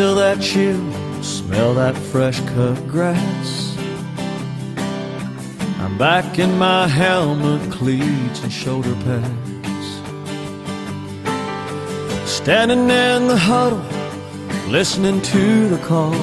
feel that chill, smell that fresh cut grass. I'm back in my helmet, cleats and shoulder pads, standing in the huddle, listening to the call.